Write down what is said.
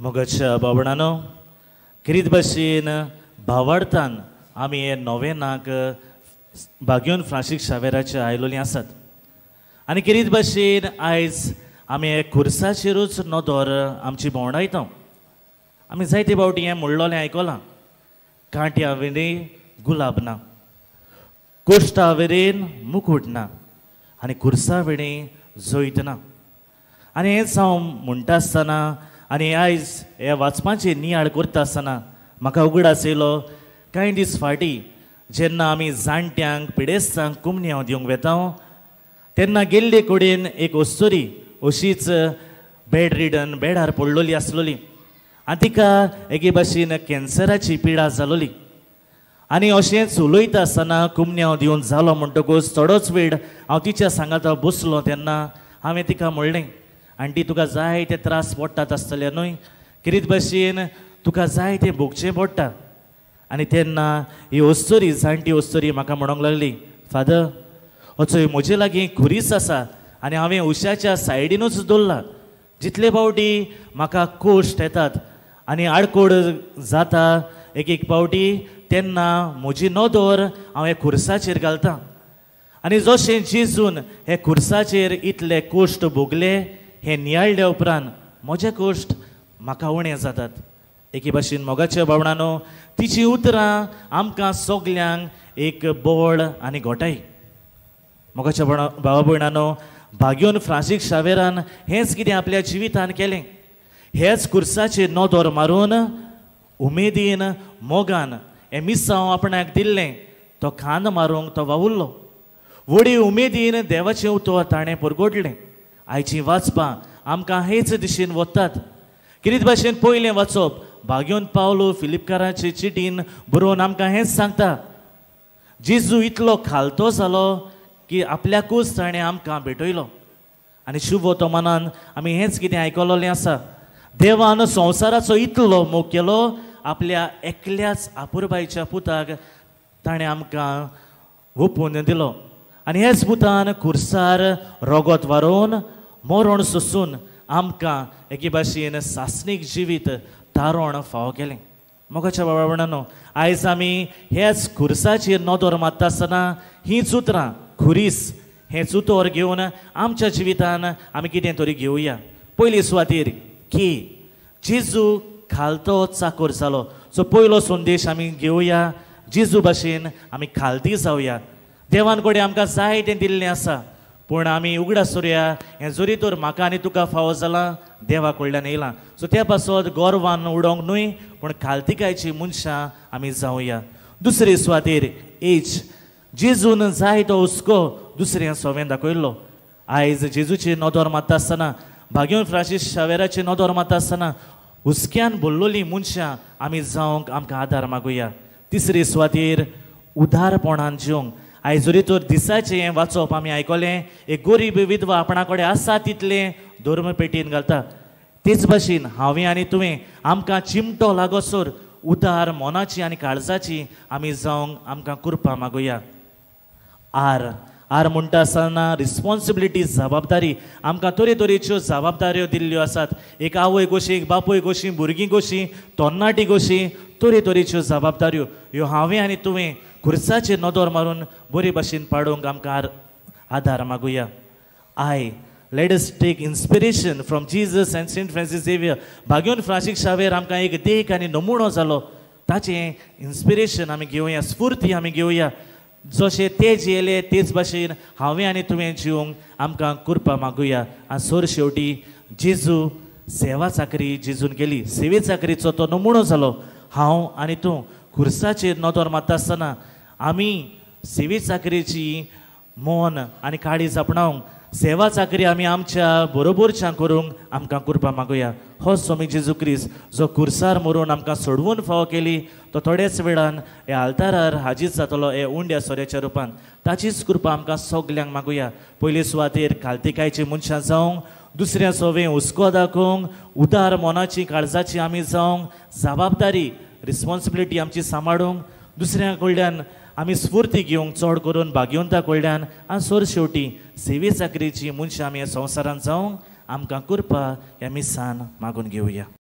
मोगाच्या भावणानो किरीत भाशेन भावार्थान आमी हे नोवेनाक भाग्योन फ्रांसीस शावेराचे आयलोली आसात आनी किरीत भाशेन आयज आमी हे खुर्साचेरूच नदर आमची भोंवडायता आमी जायते फावटी हें म्हणलोलें आयकलां कांट्या वेरेन गुलाब ना कोश्टा वेरेन मुकुट ना आनी खुर्सा वेरेन जोयत ना आनी हेंच हांव म्हणटा आसतना आनी आयज हे वाचपाची नियाळ करता आसतना म्हाका उगडास येयलो कांय दीस फाटीं जेन्ना आमी जाणट्यांक पिडेस्तांक कुमन्यांव दिवंक वेता तेन्ना गेल्ले कडेन एक ओस्तोरी अशीच बेड रिडन बेडार पडलोली आसलोली आनी तिका एके भाशेन कॅन्सराची पिडा जालोली आनी अशेंच उलयता आसतना कुमन्यांव दिवन जालो म्हणटकूच थोडोच वेळ हांव तिच्या सांगाता बसलो तेन्ना हांवें तिका म्हणलें आंटी तुका जाय ते त्रास पडटात आसतले न्हय किरीत भाशेन तुका जाय तें भोगचें पडटा आनी तेन्ना ही ओस्तोरी जाणटी ओस्तोरी म्हाका म्हणूंक लागली फादर अचोय म्हजे लागीं खुरीस आसा आनी हांवें उशाच्या सायडीनूच दवरला जितले फावटी म्हाका कोश्ट येतात आनी आडकोड जाता एक एक फावटी तेन्ना म्हजी नदर हांव हे खुर्साचेर घालतां आनी जशें जेजून हे खुर्साचेर इतले कोश्ट भोगले हे नियाळ्या उपरांत म्हजे कोश्ट म्हाका उणें जातात एके भाशेन मोगाच्या भावणानो तिची उतरां आमकां सगल्यांक एक बोड आनी घोटाय मोगाच्या भावा भयणानो भाग्योन फ्रांसीस शावेरान हेंच कितें आपल्या जिवितान केलें हेच खुर्साचेर नदर मारून उमेदीन मोगान हें मिसांव आपणाक दिल्लें तो खांद मारूंक तो वावुरलो व्हडी उमेदीन देवाचें उतर ताणें परगोडलें आयची वाचपां आमकां हेच दिशेन वतात किरीत भाशेन पयलें वाचप भाग्योन पावलो फिलिपकाराचे चिटीन बरोवन आमकां हेंच सांगता जेजू इतलो खालतो जालो की आपल्याकूच ताणें आमकां भेटयलो आनी शुभ तो मनान आमी हेंच कितें आयकलोलें आसा देवान संवसाराचो इतलो मोग केलो आपल्या एकल्याच आपुरबायच्या पुताक ताणें आमकां ओपून दिलो आनी हेच पुतान खुर्सार रोगत व्हरोवन मरण सोंसून आमकां एके भाशेन सासणीक जिवीत तारण फावो केलें मोगाच्या भावणानो आयज आमी हेच खुर्साचेर नदर मारता आसतना हींच उतरां खुरीस हेंच उतर घेवन आमच्या जिवितान आमी कितें तरी घेवया पयली सुवातेर की जेजू खालतो चाकोर जालो सो पयलो संदेश आमी घेवया जेजू भाशेन आमी खालती जावया देवान कडेन आमकां जाय तें दिल्लें आसा पूण आमी उगडास सोरया हें जोरी तर म्हाका आनी तुका फावो जालां देवा कडल्यान येयलां सो त्या पासत गोरवान उडोवंक न्हय पूण खालतिकायची मनशां आमी जावया दुसरे सुवातेर एज जेजून जाय तो हुस्को दुसऱ्या सोवें दाखयल्लो आयज जेजूची नदर मारता आसतना भाग्योन फ्रांसीस शावेराची नदर मारता आसतना हुस्क्यान भरलोलीं मनशां आमी जावंक आमकां आदार मागुया तिसरे सुवातेर उदारपणान जिवंक आयज जरी तर दिसाचें हें वाचप आमी आयकलें एक गरीब विधवा आपणा कडेन आसा तितलें धर्म पेटयेन घालता तेच भाशेन हांवें आनी तुवें आमकां चिमटो लागोसर उदार मोनाची आनी काळजाची आमी जावंक आमकां कृपा मागुया आर म्हणटा आसतना रिस्पॉन्सिबिलिटी जबाबदारी आमकां तरेतरेच्यो जबाबदाऱ्यो दिल्ल्यो आसात एक आवय कशी एक बापूय कशी भुरगीं कशी तरणाटी कशी तरेतरेच्यो जबाबदाऱ्यो ह्यो हांवें आनी तुवें खुर्साचेर नदर मारून बरे भाशेन पाडूंक आमकां आदार मागुया let us take inspiration from Jesus and Saint Francis Xavier भाग्योन फ्रांसीस शावेर आमकां एक देख आनी नमुनो जालो ताचें इन्स्पिरेशन आमी घेवया स्फूर्ती आमी घेवया जशें ते जियेले तेच भाशेन हांवें आनी तुवें जिवंक आमकां कृपा मागुया आनी सोर शेवटी जेजू सेवा चाकरी जेजून केली सेवे चाकरीचो तो नमुनो जालो हांव आनी तूं खुर्साचेर नदर मारता आसतना आमी सेवे चाकरेची मोन आनी काळीज आपणावंक सेवा चाकरी आमी आमच्या बरोबरच्यां करूंक आमकां कृपा मागुया हो स्वामी जेजू क्रिस्त जो खुर्सार मरून आमकां सोडवून फावो केली तो थोड्याच वेळान हे आल्तारार हाजीर जातलो हे उंड्या सोऱ्याच्या रुपान ताचीच कृपा आमकां सगल्यांक मागुया पयले सुवातेर खालतिकायची मनशां जावंक दुसऱ्या सोवें हुस्को दाखोवंक उदार मोनाची काळजाची आमी जावंक जबाबदारी रिस्पॉन्सिबिलिटी आमची सांबाळूंक दुसऱ्या कडल्यान आमी स्फूर्ती घेवंक चड करून भाग्यवंता कडल्यान आनी सोर शेवटी सेवे चाकरीची मनशां आमी ह्या संवसारांत जावंक आमकां कृपा ह्या मिसान मागून घेवया.